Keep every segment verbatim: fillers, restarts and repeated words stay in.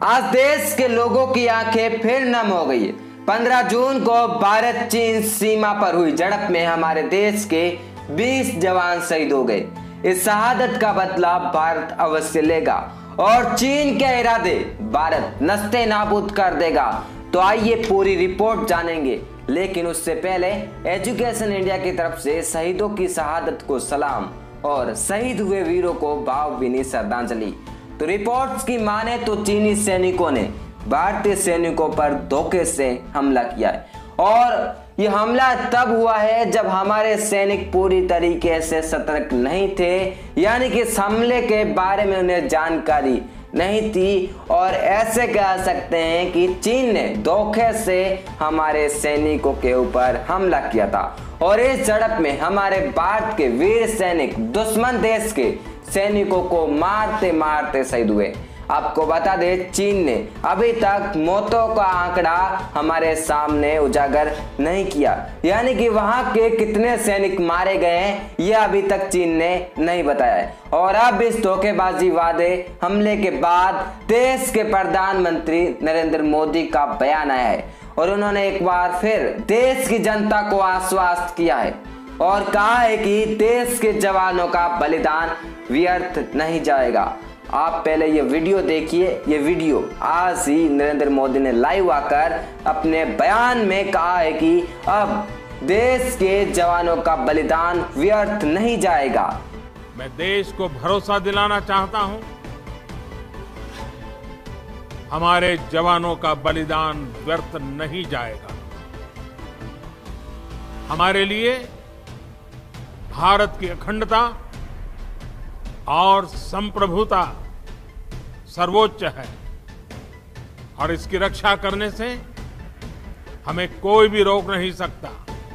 आज देश के लोगों की आंखें फिर नम हो गई है। पंद्रह जून को भारत चीन सीमा पर हुई झड़प में हमारे देश के बीस जवान शहीद हो गए। इस शहादत का बदला भारत अवश्य लेगा और चीन के इरादे भारत नस्ते नाबूद कर देगा। तो आइए पूरी रिपोर्ट जानेंगे, लेकिन उससे पहले एजुकेशन इंडिया की तरफ से शहीदों की शहादत को सलाम और शहीद हुए वीरों को भावभीनी श्रद्धांजलि। तो रिपोर्ट्स की माने तो चीनी सैनिकों ने भारतीय सैनिकों पर धोखे से हमला किया है और यह हमला तब हुआ है जब हमारे सैनिक पूरी तरीके से सतर्क नहीं थे, यानी कि इस हमले के बारे में उन्हें जानकारी नहीं थी। और ऐसे कह सकते हैं कि चीन ने धोखे से हमारे सैनिकों के ऊपर हमला किया था और इस झड़प में हमारे भारत के वीर सैनिक दुश्मन देश के सैनिकों को मारते मारते शहीद हुए। आपको बता दें, चीन ने अभी तक मौतों का आंकड़ा हमारे सामने उजागर नहीं किया, यानी कि वहां के कितने सैनिक मारे गए हैं यह अभी तक चीन ने नहीं बताया है। और अब इस धोखेबाजी वादे हमले के बाद देश के प्रधानमंत्री नरेंद्र मोदी का बयान आया है और उन्होंने एक बार फिर देश की जनता को आश्वस्त किया है और कहा है कि देश के जवानों का बलिदान व्यर्थ नहीं जाएगा। आप पहले ये वीडियो देखिए। ये वीडियो आज ही नरेंद्र मोदी ने लाइव आकर अपने बयान में कहा है कि अब देश के जवानों का बलिदान व्यर्थ नहीं जाएगा। मैं देश को भरोसा दिलाना चाहता हूं, हमारे जवानों का बलिदान व्यर्थ नहीं जाएगा। हमारे लिए भारत की अखंडता और संप्रभुता सर्वोच्च है और इसकी रक्षा करने से हमें कोई भी रोक नहीं सकता।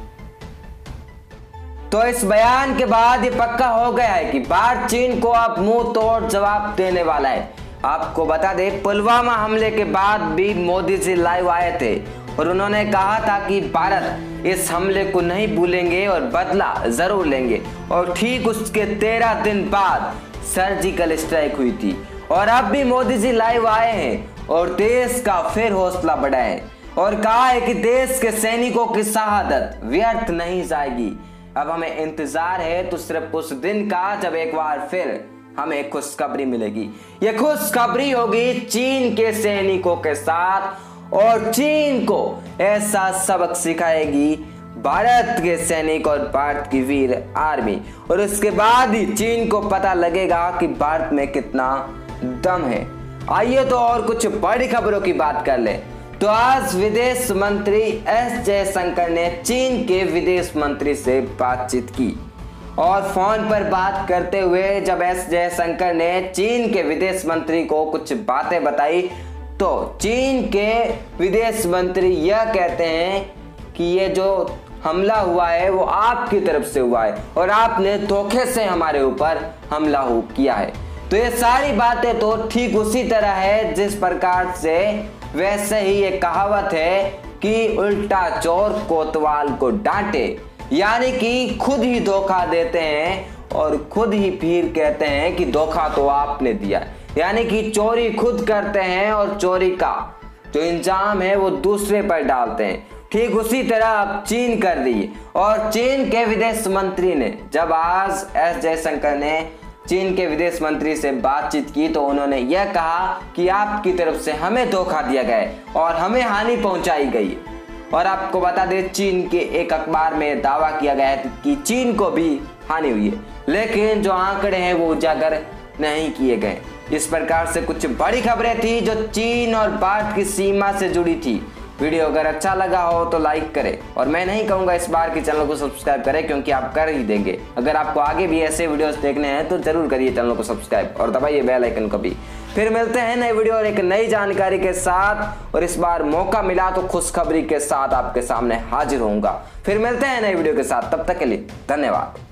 तो इस बयान के बाद ये पक्का हो गया है कि भारत चीन को अब मुंह तोड़ जवाब देने वाला है। आपको बता दें, पुलवामा हमले के बाद भी मोदी जी लाइव आए थे और उन्होंने कहा था कि भारत इस हमले को नहीं भूलेंगे और बदला जरूर लेंगे। और ठीक उसके तेरह दिन बाद सर्जिकल स्ट्राइक हुई थी और अब भी मोदी जी लाइव आए हैं और देश का फिर हौसला बढ़ाया है और कहा है कि देश के सैनिकों की शहादत व्यर्थ नहीं जाएगी। अब हमें इंतजार है तो सिर्फ उस दिन का जब एक बार फिर हमें खुशखबरी मिलेगी। ये खुशखबरी होगी चीन के सैनिकों के साथ और चीन को ऐसा सबक सिखाएगी भारत के सैनिक और भारत की वीर आर्मी। और उसके बाद ही चीन को पता लगेगा कि भारत में कितना दम है। आइए तो और कुछ बड़ी खबरों की बात कर ले। तो आज विदेश मंत्री एस जयशंकर ने चीन के विदेश मंत्री से बातचीत की और फोन पर बात करते हुए जब एस जयशंकर ने चीन के विदेश मंत्री को कुछ बातें बताई तो चीन के विदेश मंत्री यह कहते हैं कि ये जो हमला हुआ है वो आपकी तरफ से हुआ है और आपने धोखे से हमारे ऊपर हमला किया है। तो ये सारी बातें तो ठीक उसी तरह है जिस प्रकार से वैसे ही ये कहावत है कि उल्टा चोर कोतवाल को डांटे, यानी कि खुद ही धोखा देते हैं और खुद ही फिर कहते हैं कि धोखा तो आपने दिया, यानी कि चोरी खुद करते हैं और चोरी का जो इंजाम है वो दूसरे पर डालते हैं। ठीक उसी तरह अब चीन कर दी और चीन के विदेश मंत्री ने जब आज एस जयशंकर ने चीन के विदेश मंत्री से बातचीत की तो उन्होंने यह कहा कि आपकी तरफ से हमें धोखा दिया गया है और हमें हानि पहुंचाई गई। और आपको बता दें, चीन के एक अखबार में दावा किया गया है कि चीन को भी हानि हुई है, लेकिन जो आंकड़े हैं वो उजागर नहीं किए गए। इस प्रकार से कुछ बड़ी खबरें थी जो चीन और भारत की सीमा से जुड़ी थी। वीडियो अगर अच्छा लगा हो तो लाइक करें और मैं नहीं कहूंगा इस बार की चैनल को सब्सक्राइब करें क्योंकि आप कर ही देंगे। अगर आपको आगे भी ऐसे वीडियोस देखने हैं तो जरूर करिए चैनल को सब्सक्राइब और दबाइए बेल आइकन को भी। फिर मिलते हैं नई वीडियो और एक नई जानकारी के साथ और इस बार मौका मिला तो खुशखबरी के साथ आपके सामने हाजिर होऊंगा। फिर मिलते हैं नई वीडियो के साथ, तब तक के लिए धन्यवाद।